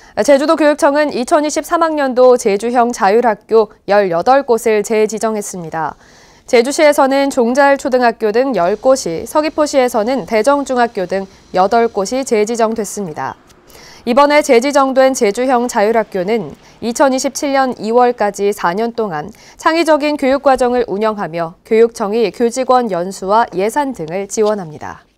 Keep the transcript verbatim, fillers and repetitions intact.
제주도교육청은 이천이십삼 학년도 제주형 자율학교 열여덟 곳을 재지정했습니다. 제주시에서는 종잘초등학교 등 열 곳이, 서귀포시에서는 대정중학교 등 여덟 곳이 재지정됐습니다. 이번에 재지정된 제주형 자율학교는 이천이십칠 년 이월까지 사 년 동안 창의적인 교육과정을 운영하며 교육청이 교직원 연수와 예산 등을 지원합니다.